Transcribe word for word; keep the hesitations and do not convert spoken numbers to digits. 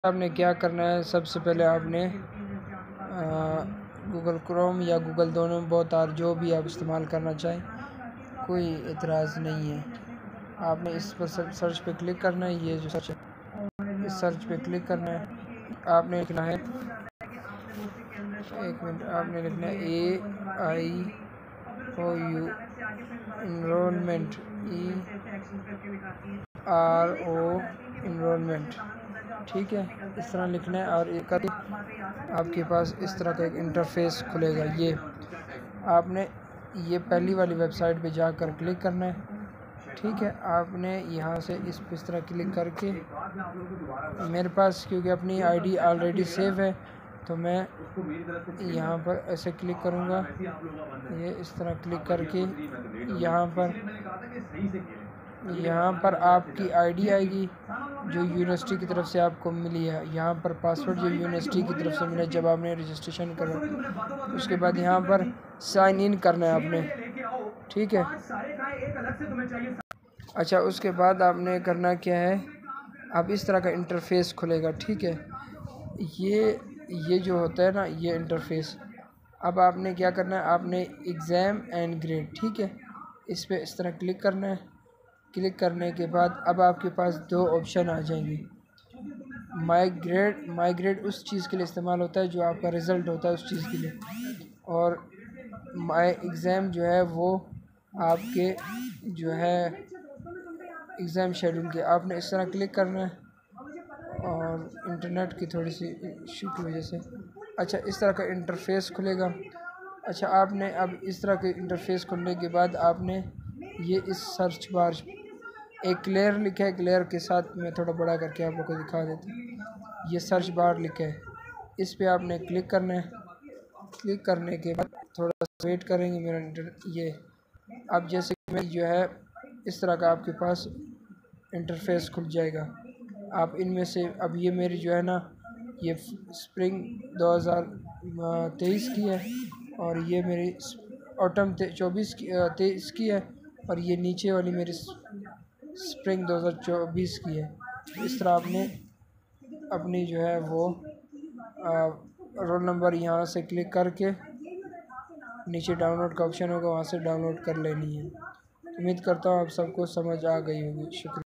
आपने क्या करना है, सबसे पहले आपने गूगल क्रोम या गूगल दोनों बहुत आर जो भी आप इस्तेमाल करना चाहें, कोई एतराज़ नहीं है। आपने इस पर सर्च पे क्लिक करना है। ये जो सर्च है इस सर्च पे क्लिक करना है। आपने लिखना है, एक मिनट, आपने लिखना है A I O U enrolment, E R O enrolment, ठीक है, इस तरह लिखना है। और एक आपके पास इस तरह का एक इंटरफेस खुलेगा। ये आपने ये पहली वाली वेबसाइट पे जाकर क्लिक करना है, ठीक है। आपने यहाँ से इस इस तरह क्लिक करके, मेरे पास क्योंकि अपनी आईडी ऑलरेडी सेव है तो मैं यहाँ पर ऐसे क्लिक करूँगा। ये इस तरह क्लिक करके यहाँ पर यहाँ पर आपकी आईडी आएगी जो यूनिवर्सिटी की तरफ से आपको मिली है। यहाँ पर पासवर्ड जो यूनिवर्सिटी की तरफ से मिला जब आपने रजिस्ट्रेशन करा, उसके बाद यहाँ पर साइन इन करना है आपने, ठीक है। अच्छा, उसके बाद आपने करना क्या है, अब इस तरह का इंटरफेस खुलेगा, ठीक है। ये ये जो होता है ना, ये इंटरफेस। अब आपने क्या करना है, आपने एग्ज़ाम एंड ग्रेड, ठीक है, इस पर इस तरह क्लिक करना है। क्लिक करने के बाद अब आपके पास दो ऑप्शन आ जाएंगे। माई ग्रेड माई ग्रेड उस चीज़ के लिए इस्तेमाल होता है जो आपका रिज़ल्ट होता है उस चीज़ के लिए, और माई एग्ज़ाम जो है वो आपके जो है एग्ज़ाम शेड्यूल के। आपने इस तरह क्लिक करना है, और इंटरनेट की थोड़ी सी इशू की वजह से, अच्छा, इस तरह का इंटरफेस खुलेगा। अच्छा, आपने अब इस तरह के इंटरफेस खुलने के बाद आपने ये इस सर्च बार एक क्लियर लिखा है, क्लियर के साथ मैं थोड़ा बड़ा करके आप लोगों को दिखा देता हूँ। ये सर्च बार लिखा है, इस पे आपने क्लिक करना है। क्लिक करने के बाद थोड़ा सा वेट करेंगे मेरा इंटर ये अब जैसे मैं जो है इस तरह का आपके पास इंटरफेस खुल जाएगा। आप इनमें से अब ये मेरी जो है ना, ये स्प्रिंग दो हज़ार तेईस की है, और ये मेरी ऑटम चौबीस की तेईस की है, और ये नीचे वाली मेरी स्प्रिंग दो हज़ार चौबीस की है। इस तरह आपने अपनी जो है वो रोल नंबर यहाँ से क्लिक करके नीचे डाउनलोड का ऑप्शन होगा, वहाँ से डाउनलोड कर लेनी है। उम्मीद करता हूँ आप सबको समझ आ गई होगी। शुक्रिया।